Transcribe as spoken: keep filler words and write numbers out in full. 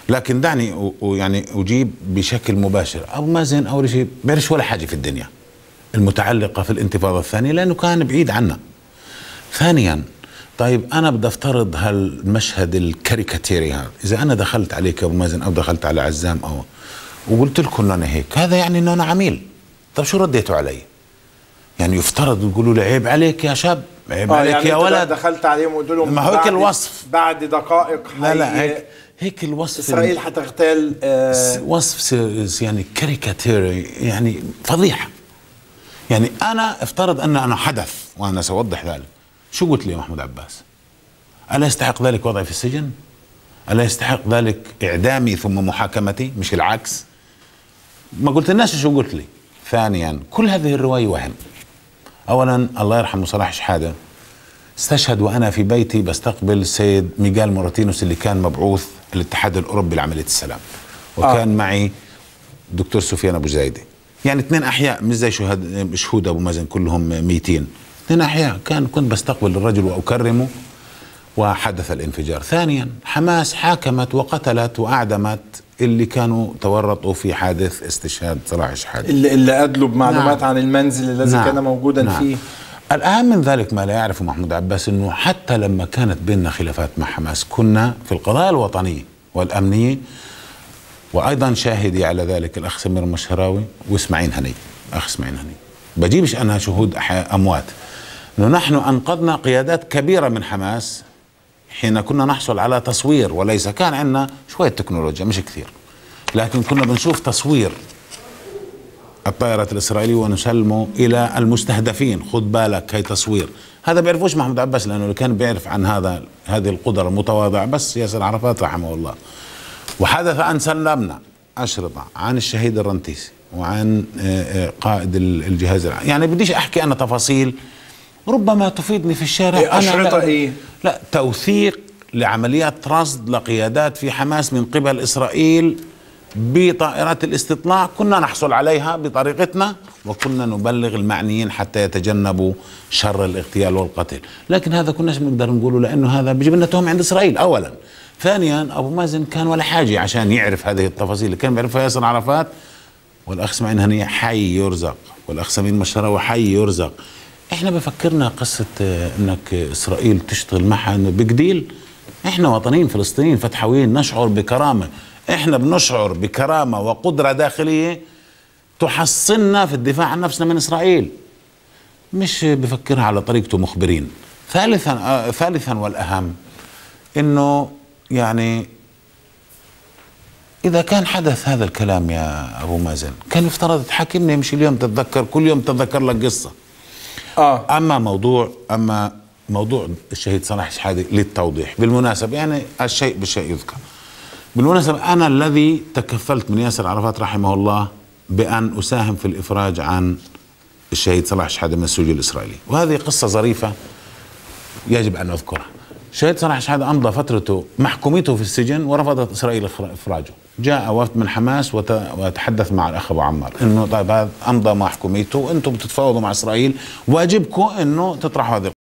لكن دعني ويعني اجيب بشكل مباشر. ابو مازن اول شيء بيعرفش ولا حاجه في الدنيا المتعلقه في الانتفاضه الثانيه لانه كان بعيد عنا. ثانيا طيب انا بدي افترض هالمشهد الكاريكاتيري هذا، اذا انا دخلت عليك يا ابو مازن او دخلت على عزام او وقلت لكم ان انا هيك، هذا يعني انه انا عميل. طب شو رديتوا علي؟ يعني يفترض يقولوا لي عيب عليك يا شاب، عيب آه عليك يعني يا ولد. دخلت عليهم وقلت لهم ما هو هيك الوصف بعد دقائق. لا لا هيك هيك الوصف. اسرائيل حتغتال آه وصف يعني كاريكاتيري، يعني فضيحه. يعني انا افترض ان انا حدث وانا سأوضح ذلك. شو قلت لي يا محمود عباس؟ الا يستحق ذلك وضعي في السجن؟ الا يستحق ذلك اعدامي ثم محاكمتي مش العكس؟ ما قلت لناش شو قلت لي. ثانيا كل هذه الروايه وهم. اولا الله يرحمه صلاح شحاده استشهد وانا في بيتي بستقبل السيد ميغال موراتينوس اللي كان مبعوث الاتحاد الاوروبي لعمليه السلام، وكان آه. معي دكتور سفيان ابو زايده، يعني اثنين احياء مش زي شهود شهود ابو مازن كلهم ميتين، اثنين احياء. كان كنت بستقبل الرجل واكرمه وحدث الانفجار. ثانيا حماس حاكمت وقتلت واعدمت اللي كانوا تورطوا في حادث استشهاد صلاح شحاده، اللي, اللي ادلوا بمعلومات نعم. عن المنزل الذي نعم. كان موجودا نعم. فيه. الأهم من ذلك ما لا يعرفه محمود عباس أنه حتى لما كانت بيننا خلافات مع حماس كنا في القضايا الوطنية والأمنية، وأيضا شاهدي على ذلك الأخ سمير المشهراوي وإسماعيل هني. أخ إسماعيل هني بجيبش أنا شهود أموات أنه نحن أنقذنا قيادات كبيرة من حماس حين كنا نحصل على تصوير، وليس كان عندنا شوية تكنولوجيا مش كثير، لكن كنا بنشوف تصوير الطائرات الإسرائيلية ونسلمه إلى المستهدفين. خذ بالك هي تصوير. هذا بيعرفوش محمود عباس لأنه اللي كان بيعرف عن هذا هذه القدرة المتواضعة بس ياسر عرفات رحمه الله. وحدث أن سلمنا أشرطة عن الشهيد الرنتيسي وعن قائد الجهاز العام. يعني بديش أحكي أنا تفاصيل ربما تفيدني في الشارع. إيه أشرطة أنا إيه؟ لا لتوثيق لعمليات رصد لقيادات في حماس من قبل إسرائيل بطائرات الاستطلاع، كنا نحصل عليها بطريقتنا وكنا نبلغ المعنيين حتى يتجنبوا شر الاغتيال والقتل. لكن هذا كناش بنقدر نقوله لأنه هذا بيجيب لنا تهمة عند إسرائيل أولا. ثانيا أبو مازن كان ولا حاجة عشان يعرف هذه التفاصيل اللي كان بيعرفها ياسر عرفات، والأخ اسماعيل هنية حي يرزق، والأخ سمير مشهراوي حي يرزق. احنا بفكرنا قصة انك إسرائيل تشتغل معها انه بيج ديل. احنا وطنيين فلسطينيين فتحويين نشعر بكرامة، احنا بنشعر بكرامة وقدرة داخلية تحصننا في الدفاع عن نفسنا من إسرائيل، مش بفكرها على طريقته مخبرين. ثالثا آه ثالثا والأهم انه يعني إذا كان حدث هذا الكلام يا أبو مازن كان يفترض تحاكمني، مش اليوم تتذكر كل يوم تتذكر لك قصة. آه. أما موضوع أما موضوع الشهيد صلاح شحاده للتوضيح بالمناسبة، يعني الشيء بالشيء يذكر. بالمناسبة أنا الذي تكفلت من ياسر عرفات رحمه الله بأن أساهم في الإفراج عن الشهيد صلاح شحاده من السجون الإسرائيلي، وهذه قصة ظريفة يجب أن أذكرها. الشهيد صلاح شحاده أمضى فترته محكوميته في السجن ورفضت إسرائيل إفراجه. جاء وفد من حماس وتحدث مع الأخ أبو عمار إنه طيب هذا أمضى محكوميته وأنتم بتتفاوضوا مع إسرائيل، واجبكم إنه تطرحوا هذه